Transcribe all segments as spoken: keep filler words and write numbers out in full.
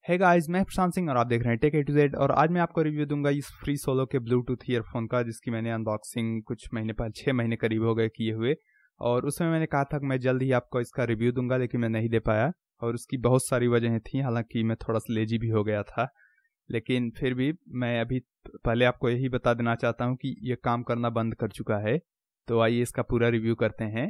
Hey guys, मैं प्रशांत सिंह और आप देख रहे हैं टेक ए टू जेड। और आज मैं आपको रिव्यू दूंगा इस फ्री सोलो के ब्लूटूथ ईयरफोन का, जिसकी मैंने अनबॉक्सिंग कुछ महीने पहले छः महीने करीब हो गए किए हुए। और उस समय मैंने कहा था कि मैं जल्द ही आपको इसका रिव्यू दूंगा, लेकिन मैं नहीं दे पाया और उसकी बहुत सारी वजहें थी। हालांकि मैं थोड़ा सा लेजी भी हो गया था, लेकिन फिर भी मैं अभी पहले आपको यही बता देना चाहता हूँ कि ये काम करना बंद कर चुका है। तो आइए इसका पूरा रिव्यू करते हैं।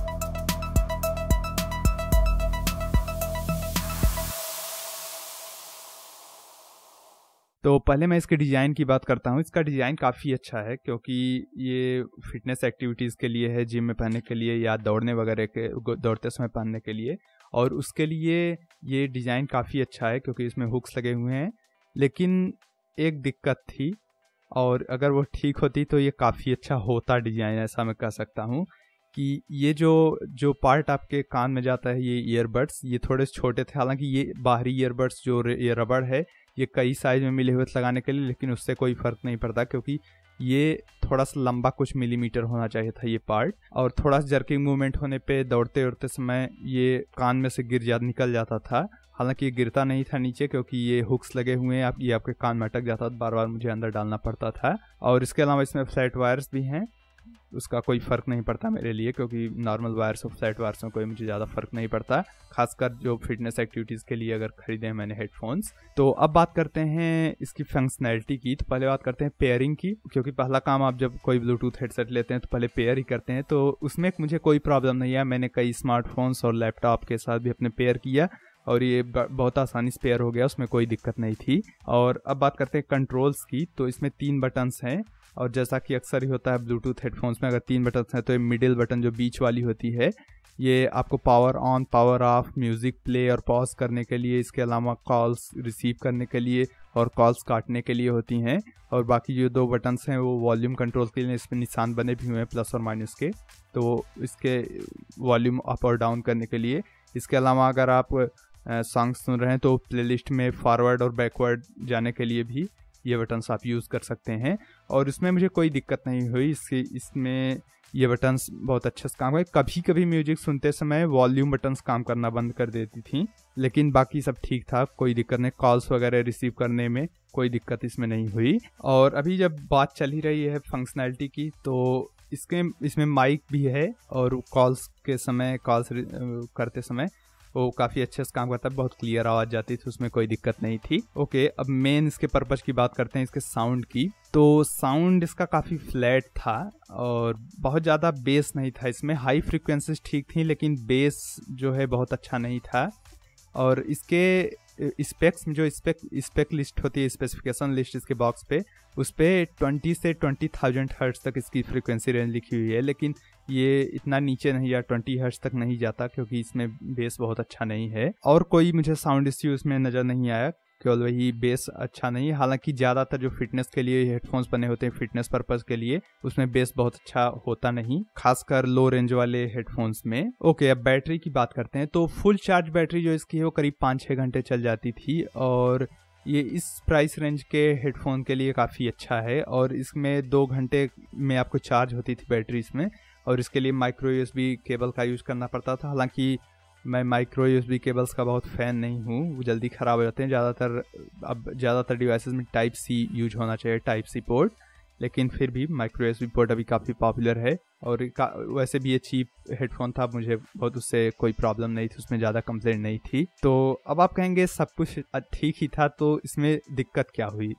तो पहले मैं इसके डिज़ाइन की बात करता हूँ। इसका डिज़ाइन काफ़ी अच्छा है, क्योंकि ये फिटनेस एक्टिविटीज़ के लिए है, जिम में पहनने के लिए या दौड़ने वगैरह के दौड़ते समय पहनने के लिए। और उसके लिए ये डिज़ाइन काफ़ी अच्छा है, क्योंकि इसमें हुक्स लगे हुए हैं। लेकिन एक दिक्कत थी, और अगर वो ठीक होती तो ये काफ़ी अच्छा होता डिज़ाइन, ऐसा मैं कह सकता हूँ कि ये जो जो पार्ट आपके कान में जाता है, ये ईयरबड्स, ये थोड़े छोटे थे। हालांकि ये बाहरी ईयरबड्स जो ये रबड़ है, ये कई साइज में मिले हुए थे लगाने के लिए, लेकिन उससे कोई फ़र्क नहीं पड़ता, क्योंकि ये थोड़ा सा लंबा कुछ मिलीमीटर होना चाहिए था ये पार्ट। और थोड़ा सा जर्किंग मूवमेंट होने पे दौड़ते दौड़ते समय ये कान में से गिर जा निकल जाता था। हालांकि ये गिरता नहीं था नीचे, क्योंकि ये हुक्स लगे हुए हैं, आप ये आपके कान में अटक जाता था, बार बार मुझे अंदर डालना पड़ता था। और इसके अलावा इसमें फ्लैट वायर्स भी हैं, उसका कोई फ़र्क नहीं पड़ता मेरे लिए, क्योंकि नॉर्मल वायर्स और फ्लैट वायर्स में कोई मुझे ज़्यादा फ़र्क नहीं पड़ता, खासकर जो फिटनेस एक्टिविटीज़ के लिए अगर ख़रीदे हैं मैंने हेडफोन्स। तो अब बात करते हैं इसकी फंक्शनैलिटी की। तो पहले बात करते हैं पेयरिंग की, क्योंकि पहला काम आप जब कोई ब्लूटूथ हेडसेट लेते हैं तो पहले पेयर ही करते हैं। तो उसमें मुझे कोई प्रॉब्लम नहीं है, मैंने कई स्मार्टफोन्स और लैपटॉप के साथ भी अपने पेयर किया और ये बहुत आसानी से पेयर हो गया, उसमें कोई दिक्कत नहीं थी। और अब बात करते हैं कंट्रोल्स की। तो इसमें तीन बटन्स हैं, और जैसा कि अक्सर ही होता है ब्लूटूथ हेडफोन्स में, अगर तीन बटन्स हैं तो ये मिडिल बटन जो बीच वाली होती है, ये आपको power on, power off, music play और पॉज करने के लिए, इसके अलावा कॉल्स रिसीव करने के लिए और कॉल्स काटने के लिए होती हैं। और बाकी जो दो बटन्स हैं वो वॉल्यूम कंट्रोल के लिए, इसमें निशान बने भी हुए हैं प्लस और माइनस के, तो इसके वॉल्यूम अप और डाउन करने के लिए। इसके अलावा अगर आप सॉन्ग सुन रहे हैं तो प्लेलिस्ट में फॉरवर्ड और बैकवर्ड जाने के लिए भी ये बटन्स आप यूज़ कर सकते हैं। और इसमें मुझे कोई दिक्कत नहीं हुई, इसके इसमें ये बटन्स बहुत अच्छे से काम करे। कभी कभी म्यूजिक सुनते समय वॉल्यूम बटन्स काम करना बंद कर देती थी, लेकिन बाकी सब ठीक था, कोई दिक्कत नहीं। कॉल्स वगैरह रिसीव करने में कोई दिक्कत इसमें नहीं हुई। और अभी जब बात चल ही रही है फंक्शनैलिटी की, तो इसके इसमें माइक भी है, और कॉल्स के समय कॉल्स करते समय वो काफ़ी अच्छे से काम करता है, बहुत क्लियर आवाज़ जाती थी, उसमें कोई दिक्कत नहीं थी। ओके, अब मेन इसके पर्पज़ की बात करते हैं, इसके साउंड की। तो साउंड इसका काफ़ी फ्लैट था और बहुत ज़्यादा बेस नहीं था इसमें। हाई फ्रीक्वेंसीज ठीक थी, लेकिन बेस जो है बहुत अच्छा नहीं था। और इसके स्पेक्स जो स्पेक स्पेक लिस्ट होती है, स्पेसिफिकेशन लिस्ट इसके बॉक्स पे, उस पर ट्वेंटी से ट्वेंटी थाउजेंड हर्ट्ज तक इसकी फ्रीक्वेंसी रेंज लिखी हुई है, लेकिन ये इतना नीचे नहीं या ट्वेंटी हर्ट्ज तक नहीं जाता, क्योंकि इसमें बेस बहुत अच्छा नहीं है। और कोई मुझे साउंड इश्यू इसमें नज़र नहीं आया, केवल वही बेस अच्छा नहीं है। हालांकि ज़्यादातर जो फिटनेस के लिए हेडफोन्स बने होते हैं फिटनेस पर्पज़ के लिए, उसमें बेस बहुत अच्छा होता नहीं, खासकर लो रेंज वाले हेडफोन्स में। ओके, अब बैटरी की बात करते हैं। तो फुल चार्ज बैटरी जो इसकी है वो करीब पाँच छः घंटे चल जाती थी, और ये इस प्राइस रेंज के हेडफोन के लिए काफ़ी अच्छा है। और इसमें दो घंटे में आपको चार्ज होती थी बैटरी इसमें, और इसके लिए माइक्रो यूएसबी केबल का यूज़ करना पड़ता था। हालांकि मैं माइक्रो यूएसबी केबल्स का बहुत फ़ैन नहीं हूँ, वो जल्दी ख़राब हो जाते हैं। ज़्यादातर अब ज़्यादातर डिवाइसेस में टाइप सी यूज होना चाहिए, टाइप सी पोर्ट, लेकिन फिर भी माइक्रो यूएसबी पोर्ट अभी काफ़ी पॉपुलर है। और वैसे भी ये चीप हेडफोन था, मुझे बहुत उससे कोई प्रॉब्लम नहीं थी, उसमें ज़्यादा कंप्लेंट नहीं थी। तो अब आप कहेंगे सब कुछ ठीक ही था, तो इसमें दिक्कत क्या हुई?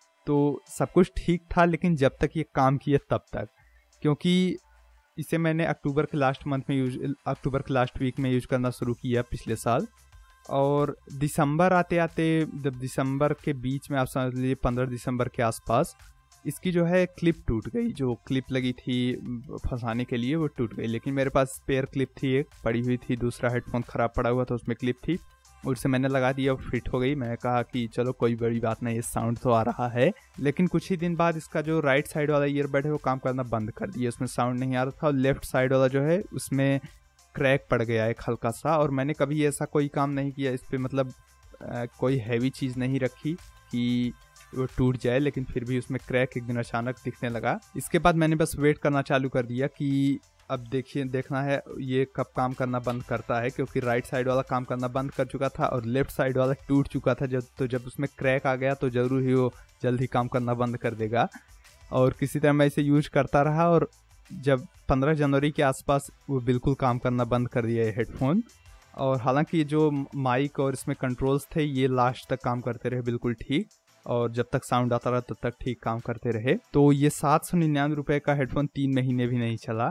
तो सब कुछ ठीक था, लेकिन जब तक ये काम किया तब तक, क्योंकि इसे मैंने अक्टूबर के लास्ट मंथ में यूज अक्टूबर के लास्ट वीक में यूज करना शुरू किया पिछले साल। और दिसंबर आते आते, जब दिसंबर के बीच में आप समझ लीजिए पंद्रह दिसंबर के आसपास, इसकी जो है क्लिप टूट गई। जो क्लिप लगी थी फंसाने के लिए वो टूट गई, लेकिन मेरे पास स्पेयर क्लिप थी, एक पड़ी हुई थी, दूसरा हेडफोन ख़राब पड़ा हुआ था, उसमें क्लिप थी, उससे मैंने लगा दिया, फिट हो गई। मैंने कहा कि चलो कोई बड़ी बात नहीं, साउंड तो आ रहा है। लेकिन कुछ ही दिन बाद इसका जो राइट साइड वाला ईयरबड है वो काम करना बंद कर दिया, उसमें साउंड नहीं आ रहा था। और लेफ्ट साइड वाला जो है उसमें क्रैक पड़ गया एक हल्का सा, और मैंने कभी ऐसा कोई काम नहीं किया इस पर, मतलब आ, कोई हैवी चीज़ नहीं रखी कि वो टूट जाए, लेकिन फिर भी उसमें क्रैक एक दिन अचानक दिखने लगा। इसके बाद मैंने बस वेट करना चालू कर दिया कि अब देखिए देखना है ये कब काम करना बंद करता है, क्योंकि राइट साइड वाला काम करना बंद कर चुका था और लेफ्ट साइड वाला टूट चुका था। जब तो जब उसमें क्रैक आ गया तो ज़रूर ही वो जल्दी काम करना बंद कर देगा। और किसी तरह मैं इसे यूज करता रहा और जब पंद्रह जनवरी के आसपास वो बिल्कुल काम करना बंद कर दिया ये हेडफोन। और हालांकि जो माइक और इसमें कंट्रोल्स थे ये लास्ट तक काम करते रहे बिल्कुल ठीक, और जब तक साउंड आता रहा तब तक ठीक काम करते रहे। तो ये सात सौ निन्यानवे रुपये का हेडफोन तीन महीने भी नहीं चला।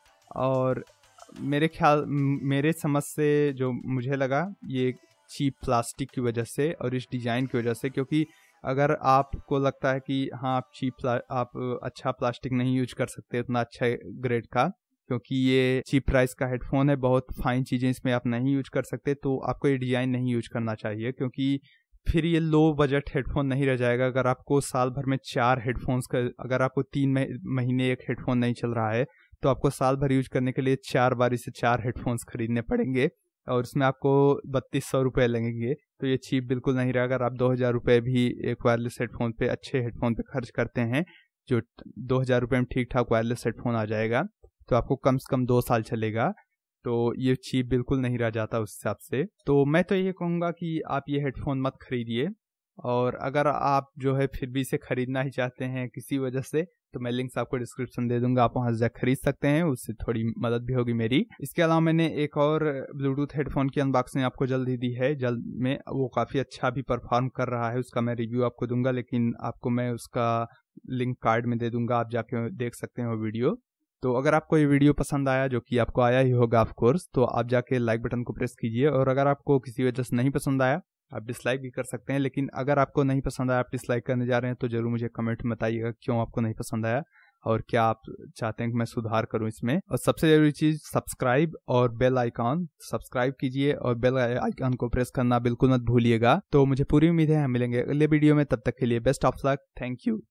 और मेरे ख्याल मेरे समझ से जो मुझे लगा ये चीप प्लास्टिक की वजह से और इस डिज़ाइन की वजह से, क्योंकि अगर आपको लगता है कि हाँ आप चीप आप अच्छा प्लास्टिक नहीं यूज कर सकते उतना अच्छा ग्रेड का, क्योंकि ये चीप प्राइस का हेडफोन है, बहुत फाइन चीज़ें इसमें आप नहीं यूज कर सकते, तो आपको ये डिज़ाइन नहीं यूज करना चाहिए, क्योंकि फिर ये लो बजट हेडफोन नहीं रह जाएगा। अगर आपको साल भर में चार हेडफोन्स का, अगर आपको तीन महीने एक हेडफोन नहीं चल रहा है तो आपको साल भर यूज करने के लिए चार बारी से चार हेडफोन्स खरीदने पड़ेंगे और इसमें आपको बत्तीस सौ रुपये लगेंगे। तो ये चीप बिल्कुल नहीं रहेगा। अगर आप दो हज़ार रुपये भी एक वायरलेस हेडफोन पे, अच्छे हेडफोन पे खर्च करते हैं, जो दो हज़ार रुपये में ठीक ठाक वायरलेस हेडफोन आ जाएगा, तो आपको कम से कम दो साल चलेगा। तो ये चीप बिल्कुल नहीं रह जाता उस हिसाब से। तो मैं तो ये कहूँगा कि आप ये हेडफोन मत खरीदिए, और अगर आप जो है फिर भी इसे खरीदना ही चाहते हैं किसी वजह से, तो मैं लिंक्स आपको डिस्क्रिप्शन दे दूंगा, आप वहाँ से खरीद सकते हैं, उससे थोड़ी मदद भी होगी मेरी। इसके अलावा मैंने एक और ब्लूटूथ हेडफोन की अनबॉक्सिंग आपको जल्द ही दी है, जल्द में, वो काफ़ी अच्छा भी परफॉर्म कर रहा है, उसका मैं रिव्यू आपको दूंगा, लेकिन आपको मैं उसका लिंक कार्ड में दे दूंगा, आप जाके देख सकते हैं वो वीडियो। तो अगर आपको ये वीडियो पसंद आया, जो कि आपको आया ही होगा ऑफ कोर्स, तो आप जाके लाइक बटन को प्रेस कीजिए, और अगर आपको किसी वजह से नहीं पसंद आया आप डिसलाइक भी कर सकते हैं, लेकिन अगर आपको नहीं पसंद आया, आप डिसलाइक करने जा रहे हैं, तो जरूर मुझे कमेंट में बताइएगा क्यों आपको नहीं पसंद आया और क्या आप चाहते हैं कि मैं सुधार करूं इसमें। और सबसे जरूरी चीज़ सब्सक्राइब और बेल आइकॉन, सब्सक्राइब कीजिए और बेल आइकॉन को प्रेस करना बिल्कुल मत भूलिएगा। तो मुझे पूरी उम्मीद है हम मिलेंगे अगले वीडियो में, तब तक के लिए best of luck, thank you.